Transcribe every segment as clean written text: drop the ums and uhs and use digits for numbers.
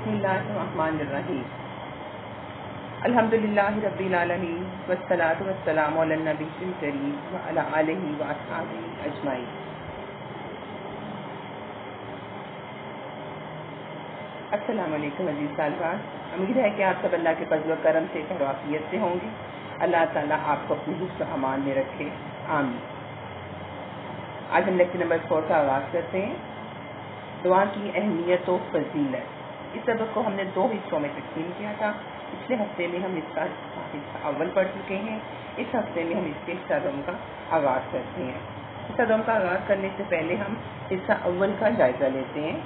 بسم اللہ الرحمن الرحیم الحمدللہ رب العالمین والصلاة والسلام علی النبی الکریم وعلی آلہ واصحابہ اجمعین۔ السلام علیکم عزیز طالبان، امید ہے کہ آپ سب اللہ کے فضل و کرم سے خیر و عافیت سے ہوں گے۔ اللہ تعالیٰ آپ کو اپنی حفظ و امان میں رکھے، آمین۔ آج ہم لیکچر نمبر 4 کا آغاز کرتے ہیں، دعا کی اہمیت و فضیلت۔ اس سبق کو ہم نے 2 حصوں میں تقسیم کیا تھا۔ پچھلے ہفتے میں ہم اس کا حصہ اول پڑھ چکے ہیں، اس ہفتے میں ہم اس کے حصہ دوم کا آغاز کرتے ہیں۔ حصہ دوم کا آغاز کرنے سے پہلے ہم حصہ اول کا جائزہ لیتے ہیں۔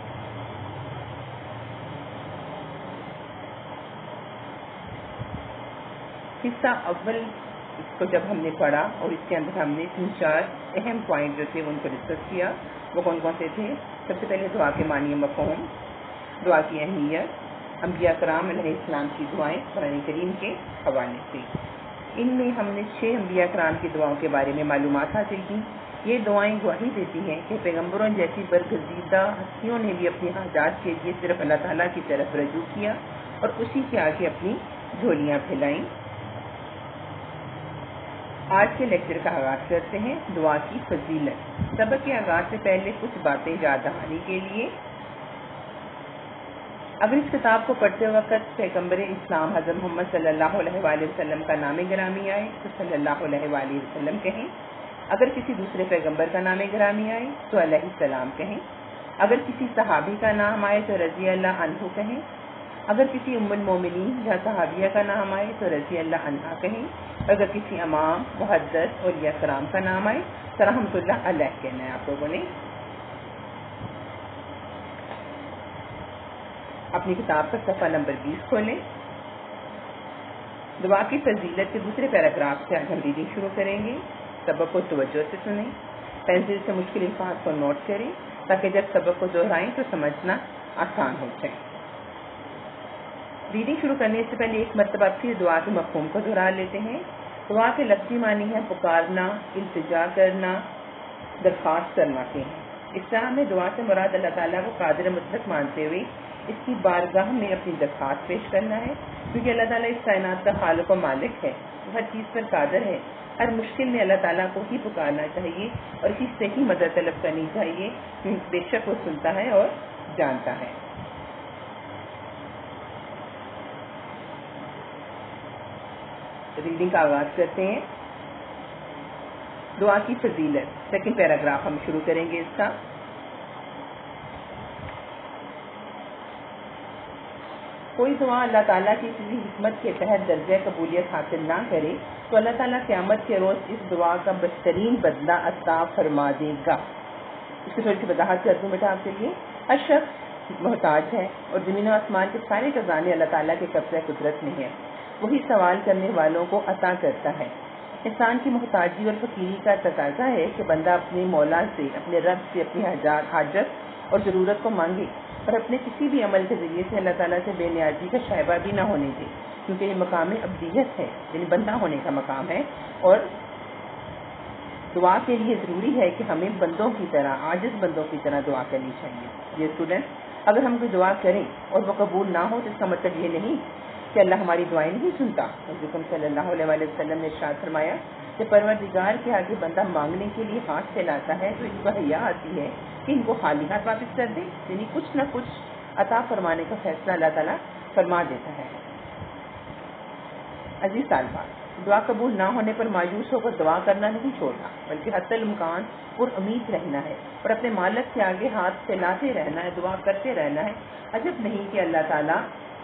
حصہ اول کو جب ہم نے پڑھا اور اس کے اندر ہم نے 3-4 اہم پوائنٹ جو تھے ان کو ڈسکس کیا۔ وہ کون کون سے تھے؟ سب سے پہلے دعا کے معنی مفہوم، دعا کی اہمیت، انبیاء کرام علیہ السلام کی دعائیں قرآن کریم کے حوالے سے۔ ان میں ہم نے 6 انبیاء کرام کی دعاؤں کے بارے میں معلومات حاصل کی۔ یہ دعائیں گواہی دیتی ہیں کہ پیغمبروں جیسی برگزیدہ ہستیوں نے بھی اپنی حاجات کے لیے صرف اللہ تعالیٰ کی طرف رجوع کیا اور اسی کے آگے اپنی جھولیاں پھیلائیں۔ آج کے لیکچر کا آغاز کرتے ہیں دعا کی فضیلت۔ سبق کے آغاز سے پہلے کچھ باتیں یاد دہانی کے لیے، اگر اس کتاب کو پڑھتے وقت پیغمبر اسلام حضرت محمد صلی اللہ علیہ وآلہ وسلم کا نام گرامی آئے تو صلی اللہ علیہ وآلہ وسلم کہیں۔ اگر کسی دوسرے پیغمبر کا نام گرامی آئے تو علیہ السلام کہیں۔ اگر کسی صحابی کا نام آئے تو رضی اللہ عنہ کہیں۔ اگر کسی ام المومنین یا صحابیہ کا نام آئے تو رضی اللہ عنہا کہیں۔ اگر کسی امام، محدث، اولیاء کرام کا نام آئے تو رحمۃ اللہ علیہ کہنا ہے آپ لوگوں نے۔ اپنی کتاب کا صفحہ نمبر 20 کھولیں۔ دعا کی فضیلت کے دوسرے پیراگراف سے آج ہم ریڈنگ شروع کریں گے۔ سبق کو توجہ سے سنیں، پینسل سے مشکل الفاظ کو نوٹ کریں تاکہ جب سبق کو دہرائیں تو سمجھنا آسان ہو جائے۔ ریڈنگ شروع کرنے سے پہلے ایک مرتبہ پھر دعا کے مفہوم کو دہرا لیتے ہیں۔ دعا کے لفظی معنی ہے پکارنا، التجا کرنا، درخواست کرنا کے ہیں۔ اسلام میں دعا سے مراد اللہ تعالیٰ کو قادر مطلق مانتے ہوئے اس کی بارگاہ میں اپنی درخواست پیش کرنا ہے، کیونکہ اللہ تعالیٰ اس کائنات کا خالق و مالک ہے، وہ ہر چیز پر قادر ہے۔ ہر مشکل میں اللہ تعالیٰ کو ہی پکارنا چاہیے اور اسی سے ہی مدد طلب کرنی چاہیے، کیونکہ بے شک وہ سنتا ہے اور جانتا ہے۔ ریڈنگ کا آغاز کرتے ہیں۔ دعا کی فضیلت، سیکنڈ پیراگراف ہم شروع کریں گے اس کا۔ کوئی دعا اللہ تعالیٰ کی کسی حکمت کے تحت درجہ قبولیت حاصل نہ کرے تو اللہ تعالیٰ قیامت کے روز اس دعا کا بدترین بدلہ عطا فرما دے گا۔ اس کی تھوڑی سی وضاحت کر دوں بیٹا آپ کے لیے۔ ہر شخص محتاج ہے اور زمین و آسمان کے سارے خزانے اللہ تعالیٰ کے قبضہ قدرت میں ہیں، وہی سوال کرنے والوں کو عطا کرتا ہے۔ انسان کی محتاجی اور فقیری کا تقاضا ہے کہ بندہ اپنے مولا سے، اپنے رب سے اپنی حاجت اور ضرورت کو مانگے اور اپنے کسی بھی عمل کے ذریعے سے اللہ تعالیٰ سے بے نیازی کا شائبہ بھی نہ ہونے دے، کیونکہ یہ مقام عبدیت ہے، یعنی بندہ ہونے کا مقام ہے۔ اور دعا کے لیے ضروری ہے کہ ہمیں بندوں کی طرح، عاجز بندوں کی طرح دعا کرنی چاہیے۔ یہ اسٹوڈنٹ، اگر ہم کوئی دعا کریں اور وہ قبول نہ ہو تو اس کا مطلب یہ نہیں کہ اللہ ہماری دعائیں نہیں سنتا۔ حضرت صلی اللہ علیہ وآلہ وسلم نے ارشاد فرمایا کہ پروردگار کے آگے بندہ مانگنے کے لیے ہاتھ پھیلاتا ہے تو اس کو حیا آتی ہے کہ ان کو خالی ہاتھ واپس کر دے، یعنی کچھ نہ کچھ عطا فرمانے کا فیصلہ اللہ تعالیٰ فرما دیتا ہے۔ عزیز طالبان، دعا قبول نہ ہونے پر مایوس ہو کر دعا کرنا نہیں چھوڑنا، بلکہ حتی الامکان پر امید رہنا ہے اور اپنے مالک کے آگے ہاتھ پھیلاتے رہنا ہے، دعا کرتے رہنا ہے۔ عجب نہیں کہ اللہ تعالیٰ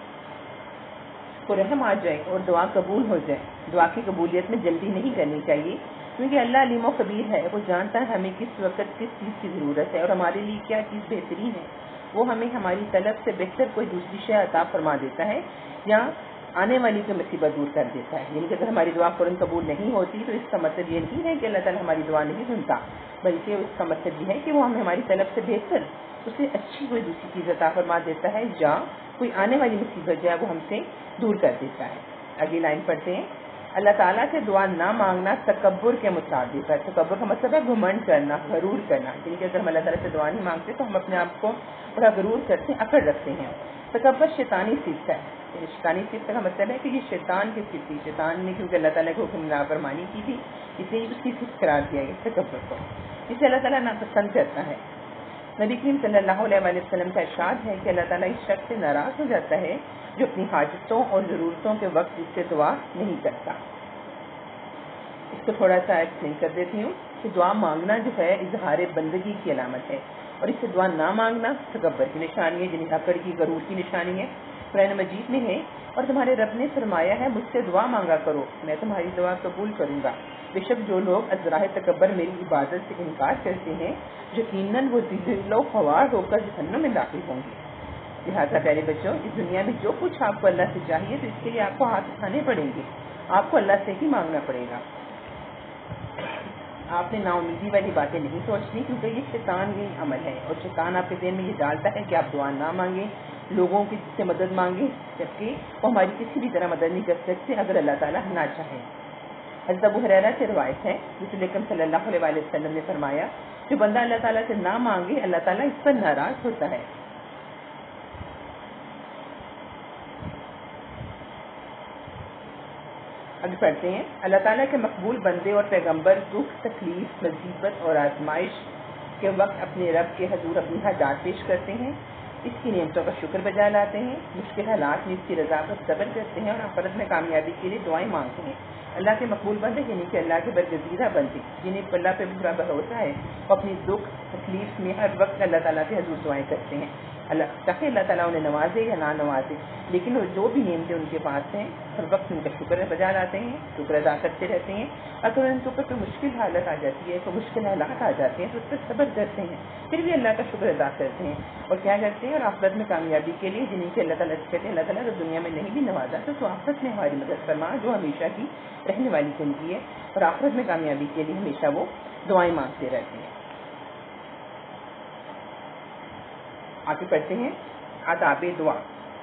کو رحم آ جائے اور دعا قبول ہو جائے۔ دعا کی قبولیت میں جلدی نہیں کرنی چاہیے، کیونکہ اللہ علیم و خبیر ہے، وہ جانتا ہے ہمیں کس وقت کس چیز کی ضرورت ہے اور ہمارے لیے کیا چیز بہترین ہے۔ وہ ہمیں ہماری طلب سے بہتر کوئی دوسری شے عطا فرما دیتا ہے یا آنے والی کوئی مصیبت دور کر دیتا ہے۔ یعنی کہ اگر ہماری دعا فوراً قبول نہیں ہوتی تو اس کا مطلب یہ نہیں ہے کہ اللہ تعالیٰ ہماری دعا نہیں سنتا، بلکہ اس کا مطلب یہ ہے کہ وہ ہمیں ہماری طلب سے بہتر، اس سے اچھی کوئی دوسری چیز عطا فرما دیتا ہے، یا کوئی آنے والی مصیبت جو ہے وہ ہم سے دور کر دیتا ہے۔ اگلی لائن پڑھتے ہیں۔ اللہ تعالیٰ سے دعا نہ مانگنا تکبر کے مطابق ہے۔ تکبر کا مطلب ہے گھمنڈ کرنا، غرور کرنا، یعنی کہ اگر ہم اللہ تعالیٰ سے دعا نہیں مانگتے تو ہم اپنے آپ کو بڑا غرور کرتے ہیں، اکڑ رکھتے ہیں۔ تکبر شیطانی صفت ہے. شیطانی صفت کا مطلب ہے کہ یہ شیطان کی صفت تھی. شیطان نے کیونکہ اللہ تعالیٰ کے حکم نافرمانی کی تھی اسے اس کی صفت قرار دیا گیا تکبر کو, جسے اللہ تعالیٰ ناپسند کرتا ہے. نبی کریم صلی اللہ علیہ وسلم کا ارشاد ہے کہ اللہ تعالیٰ اس شخص سے ناراض ہو جاتا ہے جو اپنی حاجتوں اور ضرورتوں کے وقت اس سے دعا نہیں کرتا. اس کو تھوڑا سا ایکسپلین کر دیتی ہوں کہ دعا مانگنا جو ہے اظہار بندگی کی علامت ہے, اور اس سے دعا نہ مانگنا تکبر کی نشانی ہے, یعنی اکڑ کی, غرور کی نشانی ہے. قرآن مجید میں ہے, اور تمہارے رب نے فرمایا ہے مجھ سے دعا مانگا کرو میں تمہاری دعا قبول کروں گا. بے شک جو لوگ ازراہ تکبر میری عبادت سے انکار کرتے ہیں یقیناً وہ ذل و خوار ہو کر جہنم میں داخل ہوں گے. لہٰذا پیارے بچوں, اس دنیا میں جو کچھ آپ کو اللہ سے چاہیے تو اس کے لیے آپ کو ہاتھ اٹھانے پڑیں گے, آپ کو اللہ سے ہی مانگنا پڑے گا. آپ نے نا امیدی والی باتیں نہیں سوچنی, کیونکہ یہ شیطان ہی عمل ہے, اور شیطان آپ کے ذہن میں یہ ڈالتا ہے کہ آپ دعا نہ مانگیں, لوگوں کی سے مدد مانگیں, جبکہ وہ ہماری کسی بھی طرح مدد نہیں کر سکتے اگر اللہ تعالیٰ نہ چاہے. حضرت ابو ہریرہ سے روایت ہے رسول اکرم صلی اللہ علیہ وسلم نے فرمایا جو بندہ اللہ تعالیٰ سے نہ مانگے اللہ تعالیٰ اس پر ناراض ہوتا ہے. اب پڑھتے ہیں. اللہ تعالیٰ کے مقبول بندے اور پیغمبر دکھ, تکلیف, مصیبت اور آزمائش کے وقت اپنے رب کے حضور اپنی حاجات پیش کرتے ہیں, اس کی نعمتوں کا شکر بجا لاتے ہیں, مشکل حالات میں اس کی رضا پر صبر کرتے ہیں اور آخرت میں کامیابی کے لیے دعائیں مانگتے ہیں. اللہ کے مقبول بندے یعنی کہ اللہ کے برگزیدہ بندے جنہیں اللہ پہ پورا بھروسہ ہے وہ اپنی دکھ تکلیف میں ہر وقت اللہ تعالیٰ کے حضور دعائیں کرتے ہیں. چاہے اللہ تعالیٰ انہیں نوازے یا نہ نوازے, لیکن وہ جو بھی نعمتیں ان کے پاس ہیں ہر وقت ان کا شکر بجا لاتے ہیں, شکر ادا کرتے رہتے ہیں. اگر ان کے اوپر کوئی مشکل حالت آ جاتی ہے, کوئی مشکل حالات آ جاتے ہیں تو اس پر صبر کرتے ہیں, پھر بھی اللہ کا شکر ادا کرتے ہیں اور کیا کرتے ہیں, اور آخرت میں کامیابی کے لیے جنہیں کہ اللہ تعالیٰ کہتے ہیں اللہ تعالیٰ اگر دنیا میں نہیں بھی نوازا تو آخرت میں ہماری مدد فرما, جو ہمیشہ کی رہنے والی زندگی ہے, اور آخرت میں کامیابی کے لیے ہمیشہ وہ دعائیں مانگتے رہتے ہیں. آگے پڑھتے ہیں آداب دعا.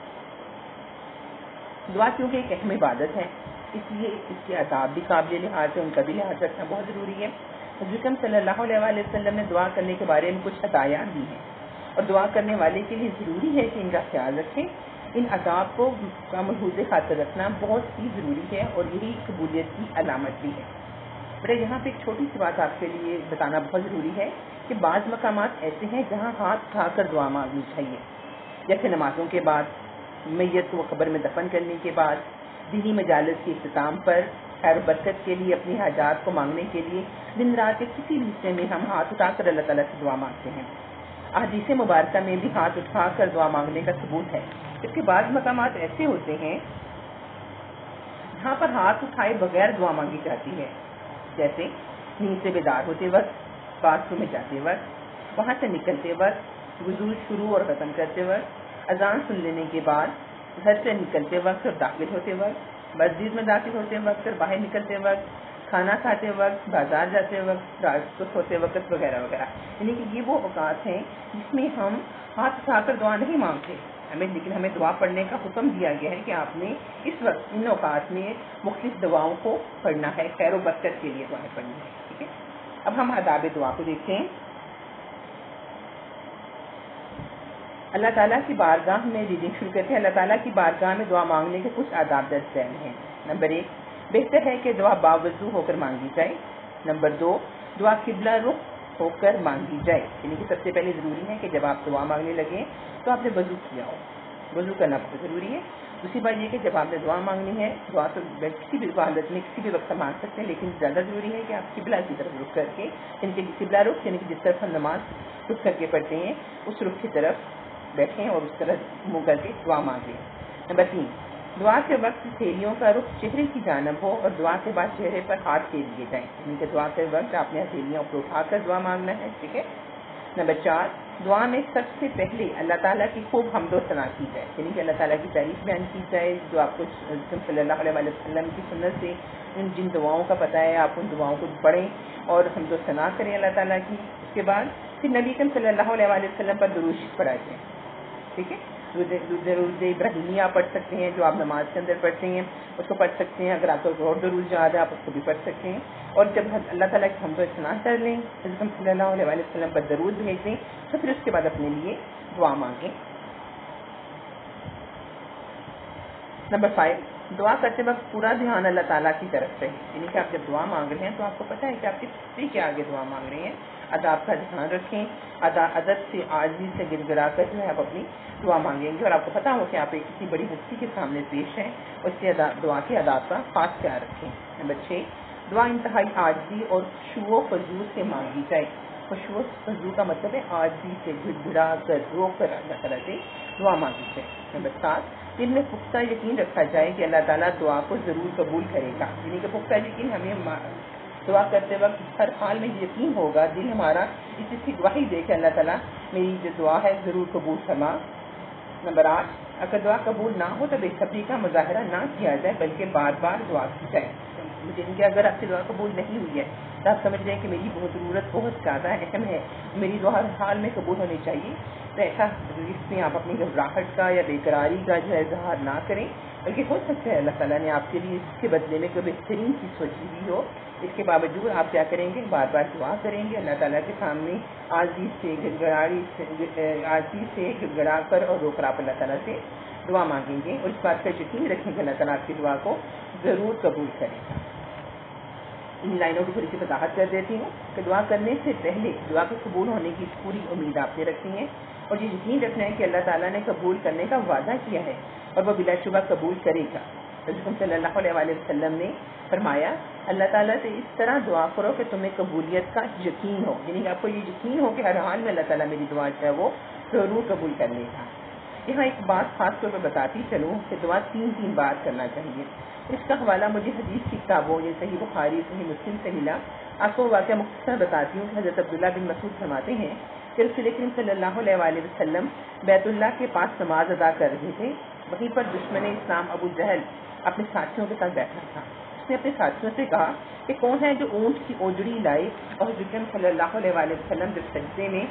دعا کیونکہ ایک اہم عبادت ہے اس لیے اس کے آداب بھی قابل لحاظ ہے, ان کا بھی لحاظ رکھنا بہت ضروری ہے. حضرت صلی اللہ علیہ وسلم نے دعا کرنے کے بارے میں کچھ ہدایات دی ہیں, اور دعا کرنے والے کے لیے ضروری ہے کہ ان کا خیال رکھیں. ان آداب کو ملحوظ خاطر رکھنا بہت ہی ضروری ہے اور یہی قبولیت کی علامت بھی ہے. بیٹا یہاں پہ ایک چھوٹی سی بات آپ کے لیے بتانا بہت ضروری ہے کہ بعض مقامات ایسے ہیں جہاں ہاتھ اٹھا کر دعا مانگنی چاہیے, جیسے نمازوں کے بعد, میت کو قبر میں دفن کرنے کے بعد, دینی مجالس کے اختتام پر, خیر و برکت کے لیے, اپنی حاجات کو مانگنے کے لیے دن رات کے کسی بھی حصے میں ہم ہاتھ اٹھا کر اللہ تعالیٰ سے دعا مانگتے ہیں. احادیث مبارکہ میں بھی ہاتھ اٹھا کر دعا مانگنے کا ثبوت ہے. اس کے بعد مقامات ایسے ہوتے ہیں جہاں پر ہاتھ اٹھائے بغیر دعا مانگی جاتی ہے, جیسے نیند سے بیدار ہوتے وقت, باتھ روم میں جاتے وقت, وہاں سے نکلتے وقت, وضو شروع اور ختم کرتے وقت, اذان سن لینے کے بعد, گھر سے نکلتے وقت اور داخل ہوتے وقت, مسجد میں داخل ہوتے وقت اور باہر نکلتے وقت, کھانا کھاتے وقت, بازار جاتے وقت, رات کو سوتے وقت وغیرہ وغیرہ. یعنی کہ یہ وہ اوقات ہیں جس میں ہم ہاتھ اٹھا کر دعا نہیں مانگتے لیکن ہمیں دعا پڑھنے کا حکم دیا گیا ہے کہ آپ نے اس وقت ان اوقات میں مختلف دعاؤں کو پڑھنا ہے, خیر و برکت کے لیے دعائیں پڑھنی ہے. ٹھیک ہے, اب ہم آداب دعا کو دیکھتے ہیں. اللہ تعالیٰ کی بارگاہ میں ریڈنگ شروع کرتے ہیں. اللہ تعالیٰ کی بارگاہ میں دعا مانگنے کے کچھ آداب درج ذیل ہیں. نمبر 1, بہتر ہے کہ دعا باوضو ہو کر مانگی جائے. نمبر 2, دعا قبلہ رخ ہو کر مانگی جائے, یعنی کہ سب سے پہلے ضروری ہے کہ جب آپ دعا مانگنے لگیں تو آپ نے وضو کیا ہو, وضو کرنا بہت ضروری ہے. دوسری بات یہ کہ جب آپ نے دعا مانگنی ہے, دعا تو کسی بھی حالت میں کسی بھی وقت مانگ سکتے ہیں, لیکن زیادہ ضروری ہے کہ آپ قبلہ کی طرف رخ کر کے, یعنی کہ قبلہ رخ یعنی کہ جس طرف ہم نماز رخ کر کے پڑھتے ہیں اس رخ کی طرف بیٹھیں اور اس طرح منہ کر کے دعا مانگیں. نمبر 3, دعا کے وقت ہتھیلیوں کا رخ چہرے کی جانب ہو اور دعا کے بعد چہرے پر ہاتھ پھیر دیے جائیں, یعنی کہ دعا کے وقت آپ نے ہتھیلیوں کو اٹھا کر دعا مانگنا ہے. ٹھیک ہے. نمبر 4, دعا میں سب سے پہلے اللہ تعالیٰ کی خوب حمد و ثنا کی جائے, یعنی کہ اللہ تعالیٰ کی تعریف بیان کی جائے جو آپ کو صلی اللہ علیہ وسلم کی سنت سے جن دعاؤں کا پتہ ہے آپ ان دعاؤں کو پڑھیں اور حمد و ثنا کریں اللہ تعالیٰ کی. اس کے بعد پھر نبی کریم صلی اللہ علیہ وسلم پر درود پڑھا جائے. ٹھیک ہے. درود ابراہیمی آپ پڑھ سکتے ہیں جو آپ نماز کے اندر پڑھتے ہیں, اس کو پڑھ سکتے ہیں. اگر آپ کو اور درود یاد ہے آپ اس کو بھی پڑھ سکتے ہیں. اور جب اللہ تعالیٰ کی حمد و ثنا کر لیں, حضرت صلی اللہ علیہ وسلم پر درود بھیج دیں, تو پھر اس کے بعد اپنے لیے دعا مانگیں. نمبر 5، دعا کرتے وقت پورا دھیان اللہ تعالیٰ کی طرف رہے، یعنی کہ آپ جب دعا مانگ رہے ہیں تو آپ کو پتہ ہے کہ آپ کس چیز کے آگے دعا مانگ رہے ہیں، اداب کا دھیان رکھیں، ادب سے عاجزی سے گر گرا کر جو ہے آپ اپنی دعا مانگیں گے، اور آپ کو پتہ ہو کہ آپ ایک کسی بڑی ہستی کے سامنے پیش ہیں، اس سے دعا کے اداب کا خاص خیال رکھیں۔ نمبر 6، دعا انتہائی عاجزی اور خشوع و خضوع سے مانگی جائے۔ خشوع و خضوع کا مطلب ہے عاجزی سے گڑ گڑا کر رو کر اللہ تعالیٰ سے دعا مانگی جائے۔ نمبر 7، دل میں پختہ یقین رکھا جائے کہ اللہ تعالیٰ دعا کو ضرور قبول کرے گا، یعنی کہ پختہ یقین ہمیں دعا کرتے وقت ہر حال میں یقین ہوگا، دل ہمارا اس چیز کی گواہی دے کہ اللہ تعالیٰ میری جو دعا ہے ضرور قبول فرما۔ نمبر 8، اگر دعا قبول نہ ہو تو بے صبری کا مظاہرہ نہ کیا جائے بلکہ بار بار دعا کی جائے، یعنی کہ اگر آپ کی دعا قبول نہیں ہوئی ہے تو آپ سمجھ رہے ہیں کہ میری بہت ضرورت بہت زیادہ اہم ہے، میری دعا ہر حال میں قبول ہونی چاہیے، تو ایسا اس میں آپ اپنی گھبراہٹ کا یا بے قراری کا جو ہے اظہار نہ کریں، بلکہ ہو سکتا ہے اللہ تعالیٰ نے آپ کے لیے اس کے بدلے میں کوئی بہترین چیز سوچی ہوئی ہو، اس کے باوجود آپ کیا کریں گے، بار بار دعا کریں گے اللہ تعالیٰ کے سامنے عاجزی سے گڑ گڑا کر اور رو کر آپ اللہ تعالیٰ سے دعا مانگیں گے، اور اس بات کا یقین رکھیں کہ اللہ تعالیٰ آپ کی دعا کو ضرور قبول کرے گا۔ ان لائنوں کی تھوڑی سی وضاحت کر دیتی ہوں کہ دعا کرنے سے پہلے دعا کے قبول ہونے کی پوری امید آپ نے رکھنی ہے، اور یہ یقین رکھنا ہے کہ اللہ تعالیٰ نے قبول کرنے کا وعدہ کیا ہے اور وہ بلا شبہ قبول کرے گا۔ رسول صلی اللہ علیہ وسلم نے فرمایا، اللہ تعالیٰ سے اس طرح دعا کرو کہ تمہیں قبولیت کا یقین ہو، یعنی کہ آپ کو یہ یقین ہو کہ ہر حال میں اللہ تعالیٰ میری دعا جو ہے وہ ضرور قبول کر لے گا۔ یہاں ایک بات خاص طور پر بتاتی چلوں کہ دعا تین بار کرنا چاہیے۔ اس کا حوالہ مجھے حدیث کی کتابوں یا صحیح بخاری صحیح مسلم سے ملا۔ آپ کو واقعہ مختصر بتاتی ہوں کہ حضرت عبداللہ بن مسعود فرماتے ہیں کہ رسول کریم صلی اللہ علیہ وسلم بیت اللہ کے پاس نماز ادا کر رہے تھے، وہیں پر دشمن اسلام ابو جہل اپنے ساتھیوں کے ساتھ بیٹھا تھا۔ اس نے اپنے ساتھیوں سے کہا کہ کون ہے جو اونٹ کی اوجڑی لائے، اور حضرت کریم صلی اللہ علیہ وسلم جب سجدے میں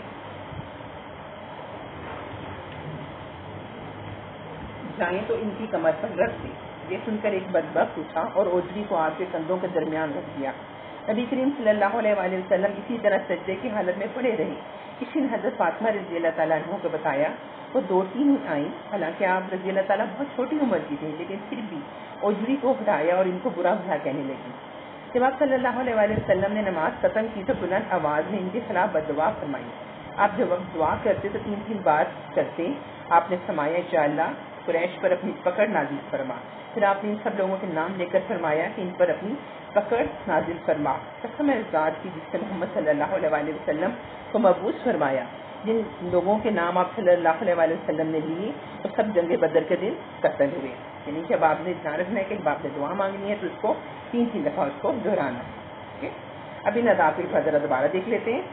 جائیں تو ان کی کمر پر رکھ دیں۔ یہ سن کر ایک بدبخت اٹھا اور اوجڑی کو آپ کے کندھوں کے درمیان رکھ دیا۔ نبی کریم صلی اللہ علیہ وسلم اسی طرح سجدے کی حالت میں پڑے رہے۔ کسی نے حضرت فاطمہ رضی اللہ تعالیٰ عنہ کو بتایا، وہ 2-3 آئیں، حالانکہ آپ رضی اللہ تعالیٰ بہت چھوٹی عمر کی تھیں، لیکن پھر بھی اوجڑی کو ہٹایا اور ان کو برا بھلا کہنے لگی۔ جب آپ صلی اللہ علیہ وسلم نے نماز ختم کی تو بلند آواز میں ان کے خلاف بددعا فرمائی۔ آپ جب وقت دعا کرتے تو 3 بار کرتے۔ آپ نے فرمایا، یا اللہ قریش پر اپنی پکڑ نازل فرما۔ پھر آپ نے ان سب لوگوں کے نام لے کر فرمایا کہ ان پر اپنی پکڑ نازل فرما۔ قسم ہے اس ذات کی جس نے محمد صلی اللہ علیہ وسلم کو مبعوث فرمایا، جن لوگوں کے نام آپ صلی اللہ علیہ وسلم نے لیے تو سب جنگ بدر کے دن قتل ہوئے، یعنی کہ اب آپ نے دھیان رکھنا ہے کہ جب آپ نے دعا مانگنی ہے تو اس کو 3 دفعہ اس کو دہرانا ہے۔ اب ان اداب کو ذرا دوبارہ دیکھ لیتے ہیں۔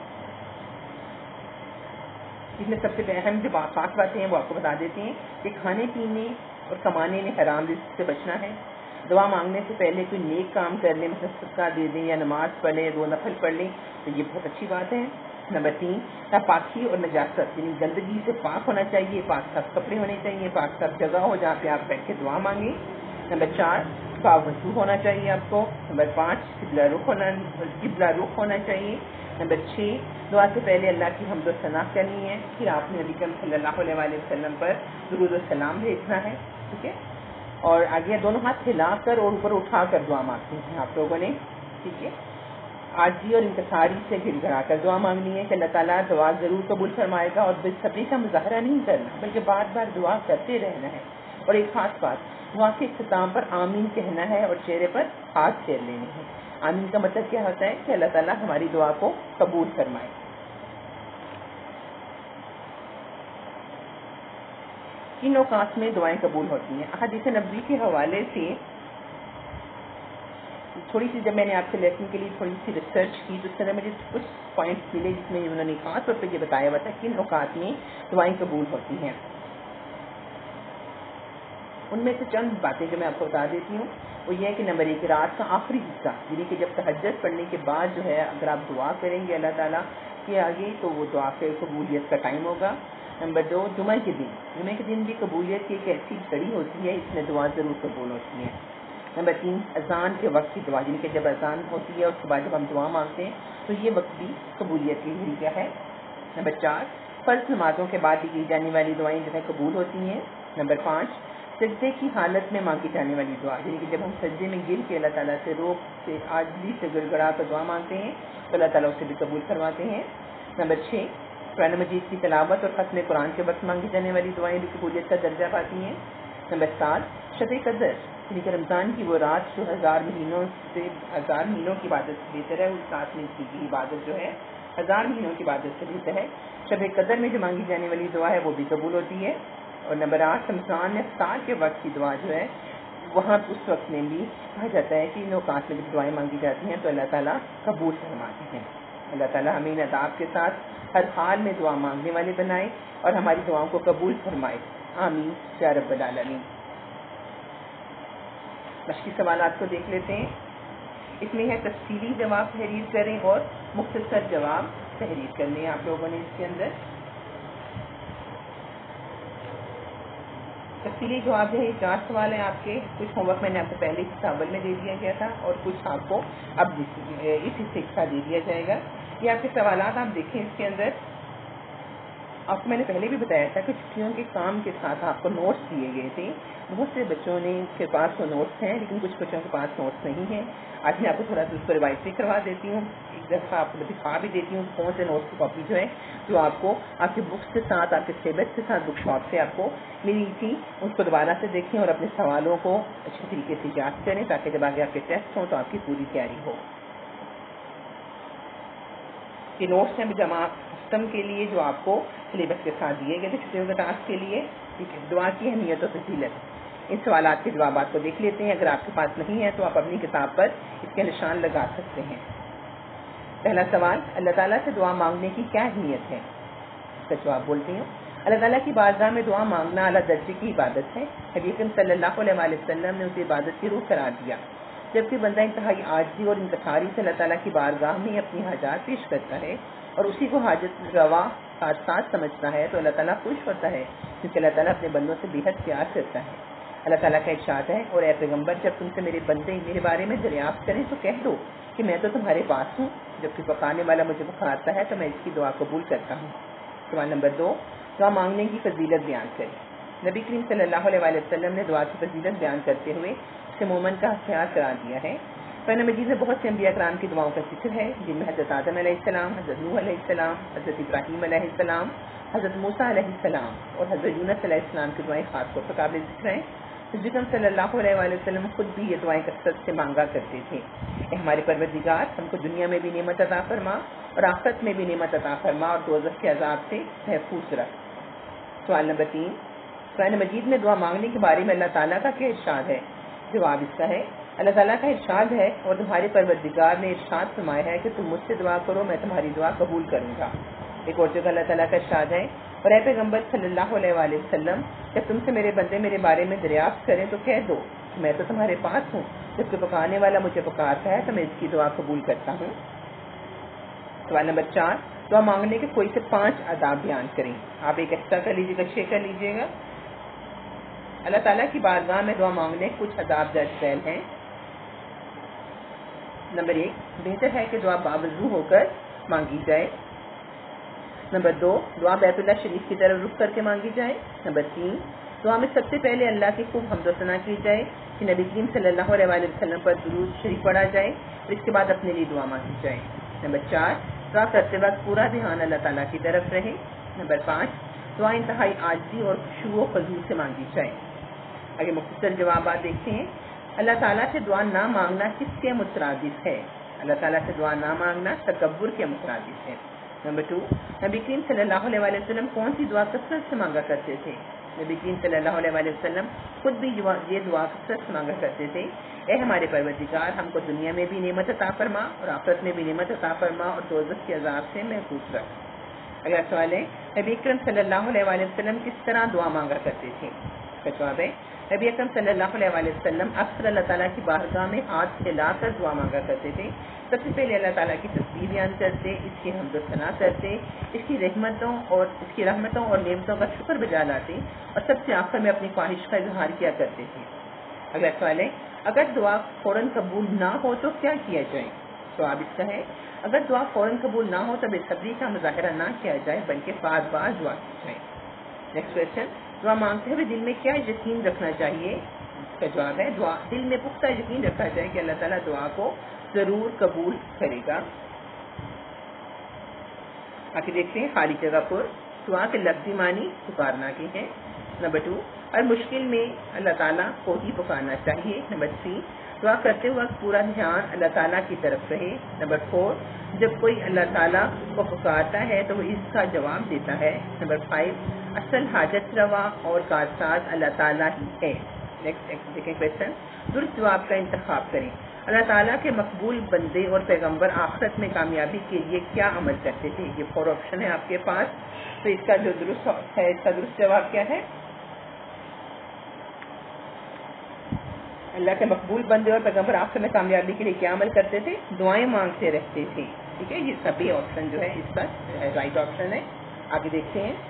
اس میں سب سے اہم جو خاص باتیں ہیں وہ آپ کو بتا دیتے ہیں کہ کھانے پینے اور کمانے میں حرام رزق سے بچنا ہے۔ دعا مانگنے سے پہلے کوئی نیک کام کر لیں، مثلا صدقہ دے دیں یا نماز پڑھ لیں، 2 نفل پڑھ لیں تو یہ بہت اچھی بات ہے۔ نمبر 3، ناپاکی اور نجاست، یعنی گندگی سے پاک ہونا چاہیے، پاک صاف کپڑے ہونے چاہیے، پاک صاف جگہ ہو جہاں پہ آپ بیٹھ کے دعا مانگیں۔ نمبر 4، باوضو ہونا چاہیے آپ کو۔ نمبر 5، قبلہ رخ ہونا چاہیے۔ نمبر 6، دعا سے پہلے اللہ کی حمد و ثنا کرنی ہے، پھر آپ نے نبی کریم صلی اللہ علیہ وسلم پر درود و سلام بھیجنا ہے، ٹھیک ہے، اور آگے دونوں ہاتھ ہلا کر اور اوپر اٹھا کر دعا مانگتے ہیں آپ لوگوں نے، ٹھیک ہے۔ عاجزی اور انکساری سے گر گڑا کر دعا مانگنی ہے کہ اللہ تعالیٰ دعا ضرور قبول فرمائے گا، اور بے صبری کا مظاہرہ نہیں کرنا بلکہ بار بار دعا کرتے رہنا ہے۔ اور ایک خاص بات، دعا کے اختتام پر آمین کہنا ہے اور چہرے پر ہاتھ پھیر لینے ہیں۔ آمین کا مطلب کیا ہوتا ہے کہ اللہ تعالیٰ ہماری دعا کو قبول فرمائے۔ کن اوقات میں دعائیں قبول ہوتی ہیں؟ احادیث نبوی کے حوالے سے تھوڑی سی جب میں نے آپ سے لیسن کے لیے تھوڑی سی ریسرچ کی تو اس طرح مجھے کچھ پوائنٹس ملے جس میں انہوں نے خاص طور پہ یہ بتایا ہوا تھا کن اوقات میں دعائیں قبول ہوتی ہیں۔ ان میں سے چند باتیں جو میں آپ کو بتا دیتی ہوں وہ یہ ہے کہ نمبر 1، رات کا آخری حصہ، یعنی کہ جب تہجد پڑھنے کے بعد جو ہے اگر آپ دعا کریں گے اللہ تعالیٰ کے آگے تو وہ دعا کے قبولیت کا ٹائم ہوگا۔ نمبر 2، جمعہ کے دن بھی قبولیت کی ایک ایسی گھڑی ہوتی ہے، اس میں دعا ضرور قبول ہوتی ہے۔ نمبر 3، اذان کے وقت کی دعا، یعنی کہ جب اذان ہوتی ہے اس کے بعد جب ہم دعا مانگتے ہیں تو یہ وقت بھی قبولیت کی گھڑی کا ہے۔ نمبر 4، فرض نمازوں کے بعد دی جانے والی دعائیں جو ہے قبول ہوتی ہیں۔ نمبر 5، سجدے کی حالت میں مانگی جانے والی دعا، یعنی کہ جب ہم سجدے میں گر کے اللہ تعالیٰ سے روک سے عاجزی سے گڑ گڑا کر دعا مانگتے ہیں تو اللہ تعالیٰ اسے بھی قبول فرماتے ہیں۔ نمبر 6، قرآن مجید کی تلاوت اور ختم قرآن کے وقت مانگی جانے والی دعائیں بھی قبولیت کا درجہ پاتی ہیں۔ نمبر 7، شب قدر، یعنی کہ رمضان کی وہ رات جو ہزار مہینوں کی عبادت سے بہتر ہے، اس رات میں کی گئی عبادت جو ہے ہزار مہینوں کی عبادت سے بہتر ہے۔ شب قدر میں جو مانگی جانے والی دعا ہے وہ بھی قبول ہوتی ہے۔ اور نمبر 8، رمضان افطار کے وقت کی دعا جو ہے وہاں اس وقت میں بھی کہا جاتا ہے کہ ان اوقات میں جب دعائیں مانگی جاتی ہیں تو اللہ تعالیٰ قبول فرماتے ہیں۔ اللہ تعالیٰ ہمیں ان اداب کے ساتھ ہر حال میں دعا مانگنے والے بنائے اور ہماری دعاؤں کو قبول فرمائے، آمین یا رب العالمین۔ مشقی سوالات کو دیکھ لیتے ہیں۔ اس میں ہے تفصیلی جواب تحریر کریں اور مختصر جواب تحریر کرنے ہیں آپ لوگوں نے اس کے اندر۔ تفصیلی جواب جو ہے 4 سوال ہیں آپ کے، کچھ ہوم ورک میں نے آپ کو پہلے ہی اول میں دے دیا گیا تھا اور کچھ آپ کو اب اس حصے کا دے دیا جائے گا۔ یہ آپ کے سوالات آپ دیکھیں، اس کے اندر آپ کو میں نے پہلے بھی بتایا تھا کہ چھٹیوں کے کام کے ساتھ آپ کو نوٹس دیے گئے تھے۔ بہت سے بچوں کے پاس وہ نوٹس ہیں لیکن کچھ بچوں کے پاس نوٹس نہیں ہیں۔ آج میں آپ کو تھوڑا سا اس کو ریوائز بھی کروا دیتی ہوں، ایک دفعہ آپ کو دکھا بھی دیتی ہوں کون سے نوٹس کی کاپی جو ہے جو آپ کو آپ کے بکس کے ساتھ، آپ کے سلیبس کے ساتھ بک شاپ سے آپ کو ملی تھی، اس کو دوبارہ سے دیکھیں اور اپنے سوالوں کو اچھی طریقے سے یاد کریں تاکہ جب آگے آپ کے ٹیسٹ ہوں تو آپ کی پوری تیاری ہو۔ یہ نوٹس ہیں جمع سسٹم کے لیے جو آپ کو سلیبس کے ساتھ دیے گئے تھے چھٹیوں کے ٹاسک کے لیے، ٹھیک ہے۔ دعا کی اہمیت و فضیلت، ان سوالات کے جوابات کو دیکھ لیتے ہیں۔ اگر آپ کے پاس نہیں ہے تو آپ اپنی کتاب پر اس کے نشان لگا سکتے ہیں۔ پہلا سوال، اللہ تعالیٰ سے دعا مانگنے کی کیا اہمیت ہے؟ اس کا جواب بولتی ہوں۔ اللہ تعالیٰ کی بارگاہ میں دعا مانگنا اعلیٰ درجے کی عبادت ہے۔ نبی اکرم صلی اللہ علیہ وسلم نے اسے عبادت کی روح قرار دیا۔ جبکہ بندہ انتہائی عاجزی اور انکساری سے اللہ تعالیٰ کی بارگاہ میں اپنی حاجات پیش کرتا ہے اور اسی کو حاجت روا ساتھ سمجھتا ہے تو اللہ تعالیٰ خوش ہوتا ہے، کیونکہ اللہ تعالیٰ اپنے بندوں سے بے حد پیار کرتا ہے۔ اللہ تعالیٰ کا ارشاد ہے، اور اے پیغمبر جب تم سے میرے بندے میرے بارے میں دریافت کریں تو کہہ دو کہ میں تو تمہارے پاس ہوں، جبکہ پکانے والا مجھے پکارتا ہے تو میں اس کی دعا قبول کرتا ہوں۔ سوال نمبر 2، دعا مانگنے کی فضیلت بیان کریں۔ نبی کریم صلی اللہ علیہ وسلم نے دعا کی فضیلت بیان کرتے ہوئے اسے مومن کا ہتھیار قرار دیا ہے۔ قرآن مجید میں بہت سے انبیاء کرام کی دعاؤں کا ذکر ہے، جن میں حضرت آدم علیہ السلام، حضرت نوح علیہ السلام، حضرت ابراہیم علیہ السلام، حضرت موسیٰ علیہ السلام اور حضرت یونس علیہ السلام کی دعائیں خاص طور پر قابل ذکر ہیں۔ حضرت صلی اللہ علیہ وسلم خود بھی یہ دعائیں کثرت سے مانگا کرتے تھے، اے ہمارے پروردگار ہم کو دنیا میں بھی نعمت عطا فرما اور آخرت میں بھی نعمت عطا فرما اور دوزخ کے عذاب سے محفوظ رکھ۔ سوال نمبر 3، قرآن مجید میں دعا مانگنے کے بارے میں اللہ تعالیٰ کا کیا ارشاد ہے؟ جواب اس کا ہے، اللہ تعالیٰ کا ارشاد ہے، اور تمہارے پروردگار نے ارشاد فرمایا ہے کہ تم مجھ سے دعا کرو میں تمہاری دعا قبول کروں گا۔ ایک اور جگہ اللہ تعالیٰ کا ارشاد ہے، اور اے پیغمبر صلی اللہ علیہ وسلم جب تم سے میرے بندے میرے بارے میں دریافت کریں تو کہہ دو کہ میں تو تمہارے پاس ہوں، جبکہ پکانے والا مجھے پکارتا ہے تو میں اس کی دعا قبول کرتا ہوں۔ سوال نمبر 4، دعا مانگنے کے کوئی سے 5 آداب بیان کریں۔ آپ ایک ایکسٹرا کر لیجیے گا، 6 کر لیجیے گا۔ اللہ تعالیٰ کی بارگاہ میں دعا مانگنے کچھ آداب درج ذیل ہیں۔ نمبر 1، بہتر ہے کہ دعا باوضو ہو کر مانگی جائے۔ نمبر 2، دعا بیت اللہ شریف کی طرف رخ کر کے مانگی جائے۔ نمبر 3، دعا میں سب سے پہلے اللہ کی خوب حمد و ثنا کی جائے کہ نبی کریم صلی اللہ علیہ وسلم پر درود شریف پڑھا جائے اور اس کے بعد اپنے لیے دعا مانگی جائے۔ نمبر 4، دعا کرتے وقت پورا دھیان اللہ تعالیٰ کی طرف رہے۔ نمبر 5، دعا انتہائی عاجزی اور خشوع و خضوع سے مانگی جائے۔ آگے مختصر جوابات دیکھتے ہیں۔ اللہ تعالیٰ سے دعا نہ مانگنا کس کے مترادف ہے؟ اللہ تعالیٰ سے دعا نہ مانگنا تکبر کے مترادف ہے۔ نمبر 2، نبی کریم صلی اللہ علیہ وسلم کون سی دعا کثرت سے مانگا کرتے تھے؟ نبی کریم صلی اللہ علیہ وسلم خود بھی یہ دعا کثرت سے مانگا کرتے تھے، اے ہمارے پروردگار ہم کو دنیا میں بھی نعمت عطا فرما اور آخرت میں بھی نعمت عطا فرما اور دوزخ کے عذاب سے محفوظ رکھ۔ اگلا سوال ہے، نبی اکرم صلی اللہ علیہ وسلم کس طرح دعا مانگا کرتے تھے؟ اس کا جواب ہے، نبی اکرم صلی اللہ علیہ وسلم اکثر اللہ تعالیٰ کی بارگاہ میں ہاتھ پھیلا کر دعا مانگا کرتے تھے۔ سب سے پہلے اللہ تعالیٰ کی تسبیح بیان کرتے، اس کی حمد و ثنا کرتے، اس کی رحمتوں اور نعمتوں کا شکر بجا لاتے اور سب سے آخر میں اپنی خواہش کا اظہار کیا کرتے تھے۔ اگلا سوال ہے، اگر دعا فوراً قبول نہ ہو تو کیا کیا جائے؟ جواب اس کا ہے، اگر دعا فوراً قبول نہ ہو تو بے صبری کا مظاہرہ نہ کیا جائے بلکہ بار بار دعا کی جائے۔ نیکسٹ کوشچن، دعا مانگتے ہوئے دل میں کیا یقین رکھنا چاہیے؟ اس کا جواب ہے دعا دل میں پختہ یقین رکھنا چاہیے کہ اللہ تعالیٰ دعا کو ضرور قبول کرے گا۔ آگے دیکھتے ہیں خالی جگہ پر دعا کے لفظی معنی پکارنا کے ہیں۔ نمبر 2، اور مشکل میں اللہ تعالیٰ کو ہی پکارنا چاہیے۔ نمبر 3، دعا کرتے وقت پورا دھیان اللہ تعالیٰ کی طرف رہے۔ نمبر 4، جب کوئی اللہ تعالیٰ کو پکارتا ہے تو وہ اس کا جواب دیتا ہے۔ نمبر 5، اصل حاجت روا اور کارساز اللہ تعالیٰ ہی ہے۔ نیکسٹ دیکھیں کویشچن، درست جواب کا انتخاب کریں۔ اللہ تعالیٰ کے مقبول بندے اور پیغمبر آخرت میں کامیابی کے لیے کیا عمل کرتے تھے؟ یہ 4 آپشن ہے آپ کے پاس، تو اس کا جو درست ہے، اس کا درست جواب کیا ہے؟ اللہ کے مقبول بندے اور پیغمبر آخرت میں کامیابی کے لیے کیا عمل کرتے تھے؟ دعائیں مانگتے رہتے تھے۔ ٹھیک ہے، یہ سبھی آپشن جو ہے اس کا رائٹ آپشن ہے۔ آگے دیکھتے ہیں،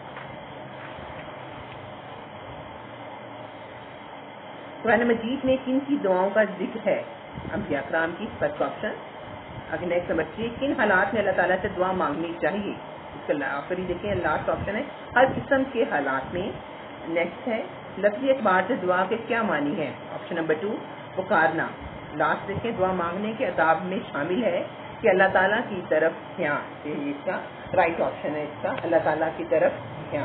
قرآن مجید میں کن کی دعاؤں کا ذکر ہے؟ انبیاء کرام کی، فرسٹ آپشن۔ آگے نیکسٹ نمبر 3، کن حالات میں اللہ تعالیٰ سے دعا مانگنی چاہیے؟ اس کا آخری دیکھیں، لاسٹ آپشن ہے ہر قسم کے حالات میں۔ نیکسٹ ہے لفظی اعتبار سے دعا کے کیا معنی ہے؟ آپشن نمبر 2، پکارنا۔ لاسٹ دیکھیں، دعا مانگنے کے آداب میں شامل ہے کہ اللہ تعالیٰ کی طرف دھیان، یہ اس کا رائٹ آپشن ہے، اس کا اللہ تعالیٰ کی طرف دھیان۔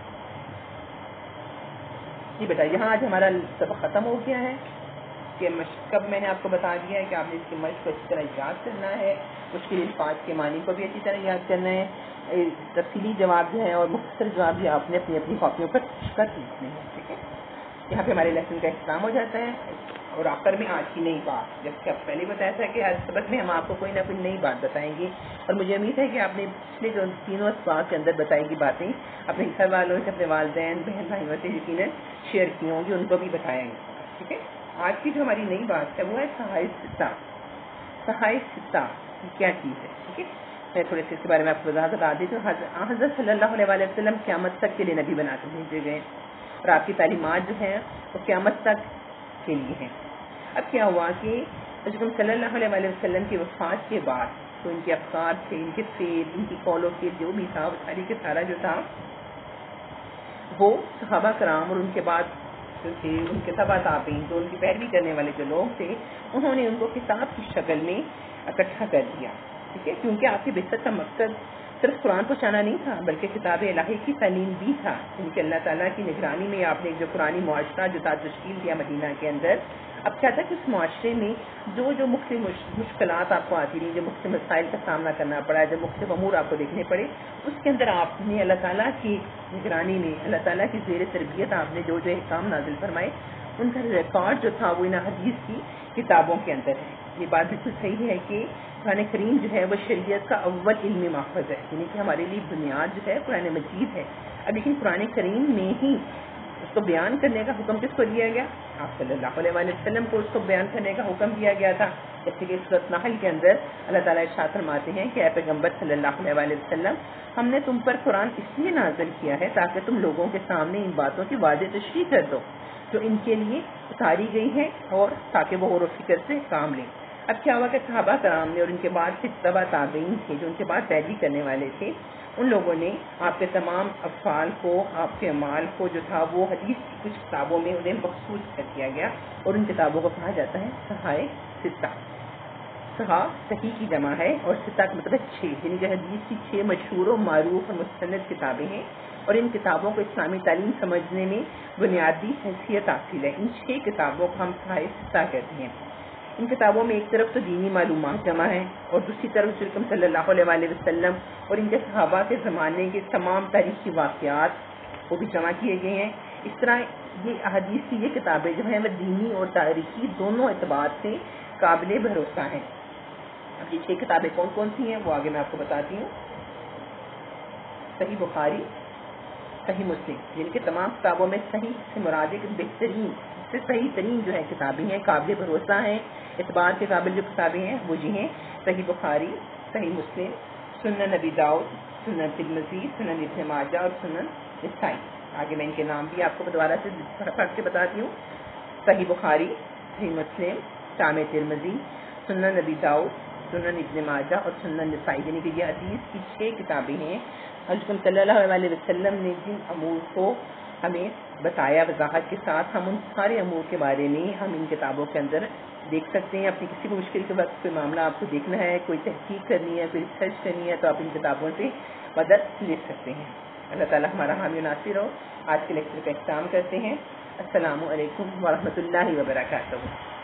جی بیٹا، یہاں آج ہمارا سبق ختم ہو گیا ہے کہ مشق میں نے آپ کو بتا دیا ہے کہ آپ نے اس کی مشق کو اچھی طرح یاد کرنا ہے، مشکل الفاظ کے معنی کو بھی اچھی طرح یاد کرنا ہے، تفصیلی جواب جو ہے اور مختصر جواب بھی آپ نے اپنی اپنی کاپیوں پر کر لکھنے ہیں۔ ٹھیک ہے، یہاں پہ ہمارے لیسن کا اختتام ہو جاتا ہے، اور آخر میں آج کی نئی بات، جب کہ آپ پہلے بتایا تھا کہ ہر سبق میں ہم آپ کو کوئی نہ کوئی نئی بات بتائیں گے، اور مجھے امید ہے کہ آپ نے پچھلے جو 3 اسباق کے اندر بتائی گئی باتیں اپنے گھر والوں سے، اپنے والدین بہن بھائیوں سے یقیناً شیئر کی ہوں گی، ان کو بھی بتائیں گے۔ ٹھیک ہے، آج کی جو ہماری نئی بات ہے وہ ہے سہائے ستہ۔ سہائے ستہ کیا چیز ہے؟ ٹھیک ہے، میں تھوڑے سے اس کے بارے میں آپ کو وضاحت بتا دیتی ہوں۔ حضرت صلی اللہ علیہ وسلم قیامت تک کے لیے نبی بنا کے بھیجے گئے، اور آپ کی تعلیمات جو ہیں وہ قیامت تک کے لیے ہیں۔ اب کیا ہوا کہ حضرت صلی اللہ علیہ وسلم کی وفات کے بعد تو ان کے افکار تھے، ان کے فعل، ان کی قول و فعل جو بھی تھا، وہ ساری کے سارا جو تھا وہ صحابہ کرام اور ان کے بعد جو تھے ان کے تبع تابعین، جو ان کی پیروی کرنے والے جو لوگ تھے، انہوں نے ان کو کتاب کی شکل میں اکٹھا کر دیا۔ ٹھیک ہے، کیونکہ آپ کی بعثت کا مقصد صرف قرآن پہنچانا نہیں تھا، بلکہ کتاب الہی کی تعلیم بھی تھا، ان کے اللہ تعالیٰ کی نگرانی میں آپ نے جو قرآنی معاشرہ جو تھا تشکیل دیا مدینہ کے اندر۔ اب کیا تھا کہ اس معاشرے میں جو مختلف مشکلات آپ کو آتی رہی، جو مختلف مسائل کا سامنا کرنا پڑا، جو مختلف امور آپ کو دیکھنے پڑے، اس کے اندر آپ نے اللہ تعالیٰ کی نگرانی میں، اللہ تعالیٰ کی زیر تربیت آپ نے جو احکام نازل فرمائے، ان کا ریکارڈ جو تھا وہ ان حدیث کی کتابوں کے اندر ہے۔ یہ بات بالکل صحیح ہے کہ قرآن کریم جو ہے وہ شریعت کا اول علمی ماخذ ہے، یعنی کہ ہمارے لیے بنیاد جو ہے قرآن مجید ہے۔ اب لیکن قرآن کریم میں ہی اس کو بیان کرنے کا حکم کس کو دیا گیا؟ آپ صلی اللہ علیہ وسلم کو اس کو بیان کرنے کا حکم دیا گیا تھا۔ جیسے کہ سورۃ نحل کے اندر اللہ تعالیٰ ارشاد فرماتے ہیں کہ اے پیغمبر صلی اللہ علیہ وسلم، ہم نے تم پر قرآن اس لیے نازل کیا ہے تاکہ تم لوگوں کے سامنے ان باتوں کی واضح تشریح کر دو جو ان کے لیے اتاری گئی ہیں، اور تاکہ وہ غور و فکر سے کام لیں۔ اب کیا ہوا کہ صحابہ کرام نے اور ان کے بعد پھر تبع تابعین تھے جو ان کے بعد پیروی کرنے والے تھے، ان لوگوں نے آپ کے تمام افعال کو، آپ کے اعمال کو جو تھا وہ حدیث کی کچھ کتابوں میں انہیں مخصوص کر دیا گیا، اور ان کتابوں کو کہا جاتا ہے صحائے ستہ۔ صحا صحیح کی جمع ہے، اور ستہ کا مطلب 6، یعنی کہ حدیث کی 6 مشہور و معروف اور مستند کتابیں ہیں، اور ان کتابوں کو اسلامی تعلیم سمجھنے میں بنیادی حیثیت حاصل ہے۔ ان 6 کتابوں کو ہم صحائے ستہ کہتے ہیں۔ ان کتابوں میں ایک طرف تو دینی معلومات جمع ہیں، اور دوسری طرف رسول صلی اللہ علیہ وسلم اور ان کے صحابہ کے زمانے کے تمام تاریخی واقعات وہ بھی جمع کیے گئے ہیں۔ اس طرح یہ احادیث کی یہ کتابیں جو ہیں وہ دینی اور تاریخی دونوں اعتبار سے قابل بھروسہ ہیں۔ اب یہ 6 کتابیں کون کون سی ہیں وہ آگے میں آپ کو بتاتی ہوں۔ صحیح بخاری، صحیح مسلم، یعنی کہ تمام کتابوں میں صحیح سے مراد ایک بہترین سے صحیح ترین جو ہے کتابیں ہیں، قابل بھروسہ ہیں، اعتبار کے قابل جو کتابیں ہیں وہ جی ہیں صحیح بخاری، صحیح مسلم، سنن نبی داؤد، سنن ترمذی، سنن ابن ماجہ اور سنن نسائی۔ آگے میں ان کے نام بھی آپ کو دوبارہ سے پڑھ کے بتاتی ہوں۔ صحیح بخاری، صحیح مسلم، جامع ترمذی، سنن نبی داؤد، سنن ابن ماجہ اور سنن نسائی، یعنی کہ یہ حدیث کی 6 کتابیں ہیں۔ حضرت صلی اللہ علیہ وسلم نے جن امور کو ہمیں بتایا وضاحت کے ساتھ، ہم ان سارے امور کے بارے میں ہم ان کتابوں کے اندر دیکھ سکتے ہیں۔ اپنی کسی بھی مشکل کے وقت کوئی معاملہ آپ کو دیکھنا ہے، کوئی تحقیق کرنی ہے، کوئی ریسرچ کرنی ہے، تو آپ ان کتابوں سے مدد لے سکتے ہیں۔ اللہ تعالیٰ ہمارا حامی و ناصر ہو۔ آج کے لیکچر کا اختتام کرتے ہیں۔ السلام علیکم ورحمۃ اللہ وبرکاتہ۔